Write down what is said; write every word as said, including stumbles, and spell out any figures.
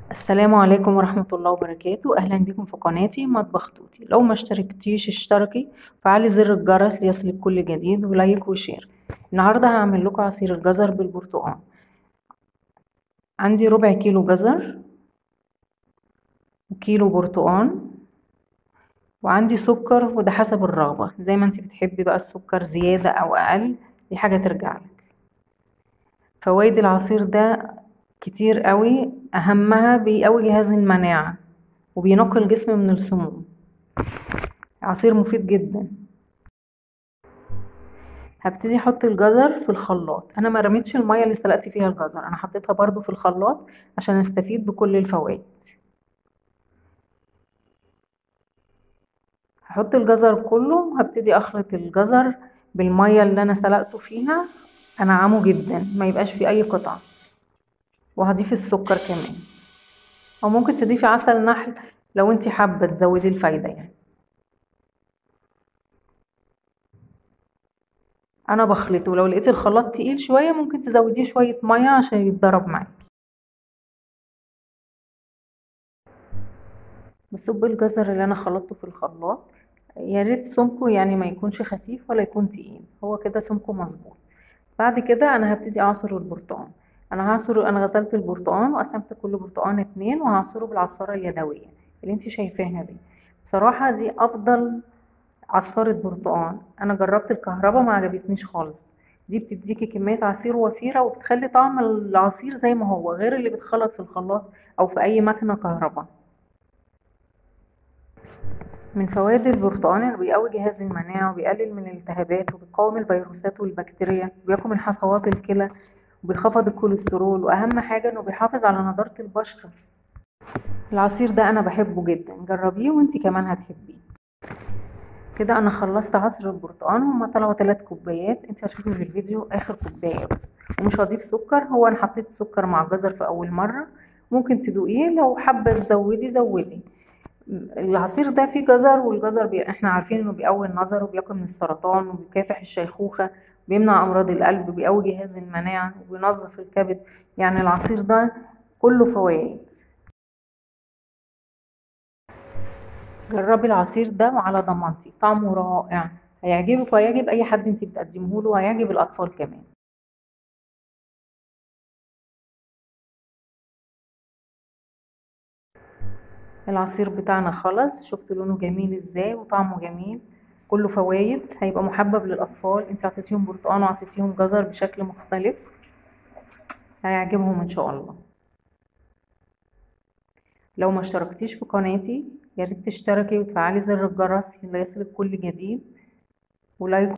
السلام عليكم ورحمة الله وبركاته. أهلا بكم في قناتي مطبخ توتي. لو ما اشتركتيش اشتركي، فعلي زر الجرس ليصلك كل جديد، ولايك وشير. النهاردة هعمل لكم عصير الجزر بالبرتقال. عندي ربع كيلو جزر وكيلو برتقال، وعندي سكر، وده حسب الرغبة زي ما انت بتحبي بقى، السكر زيادة او اقل دي حاجة ترجعلك. فوائد العصير ده كتير قوي، اهمها بيقوي جهاز المناعة وبينقي الجسم من السموم. عصير مفيد جدا. هبتدي احط الجزر في الخلاط. انا ما رميتش الميه اللي سلقت فيها الجزر، انا حطيتها برضو في الخلاط عشان استفيد بكل الفوائد. هحط الجزر كله، هبتدي اخلط الجزر بالميه اللي انا سلقته فيها، انعمه جدا ما يبقاش فيه اي قطع. وهضيف السكر كمان، او ممكن تضيفي عسل نحل لو انتي حابه تزودي الفايده يعني. انا بخلطه، ولو لقيتي الخلاط تقيل شويه ممكن تزوديه شويه ميه عشان يتضرب معاكي. بصب الجزر اللي انا خلطته في الخلاط، يا ريت سمكه يعني ما يكونش خفيف ولا يكون تقيل، هو كده سمكه مظبوط. بعد كده انا هبتدي اعصر البرتقال. انا هعصر انا غسلت البرتقال وقسمت كل برتقال اتنين، وهعصره بالعصاره اليدويه اللي انتي شايفاها دي. بصراحه دي افضل عصاره برتقال. انا جربت الكهرباء ما عجبتنيش خالص. دي بتديكي كميه عصير وفيره، وبتخلي طعم العصير زي ما هو، غير اللي بتخلط في الخلاط او في اي مكنه كهرباء. من فوائد البرتقال انه بيقوي جهاز المناعة، وبيقلل من الالتهابات، وبيقاوم الفيروسات والبكتيريا، وبيقوي من حصوات الكلى، وبيخفض الكوليسترول، واهم حاجة انه بيحافظ على نضارة البشرة. العصير ده انا بحبه جدا، جربيه وانتي كمان هتحبيه. كده انا خلصت عصر البرتقال، هما طلعوا ثلاث كوبايات، انت هتشوفي في الفيديو اخر كوبايه بس. ومش هضيف سكر، هو انا حطيت سكر مع الجزر في اول مره، ممكن تدوقيه لو حابه تزودي زودي. العصير ده فيه جزر، والجزر بي... احنا عارفين انه بيقوي النظر، وبيقي من السرطان، وبيكافح الشيخوخه، بيمنع امراض القلب، وبيقوي جهاز المناعه، وبينظف الكبد. يعني العصير ده كله فوائد. جربي العصير ده وعلى ضمانتي طعمه رائع، هيعجبك وهيعجب اي حد انت بتقدمه له، وهيعجب الاطفال كمان. العصير بتاعنا خلص، شفت لونه جميل ازاي وطعمه جميل، كله فوايد، هيبقى محبب للاطفال. انت عطيتيهم برتقال وعطيتيهم جزر بشكل مختلف، هيعجبهم ان شاء الله. لو ما اشتركتيش في قناتي ياريت تشتركي وتفعلي زر الجرس ليصلك كل جديد، ولايك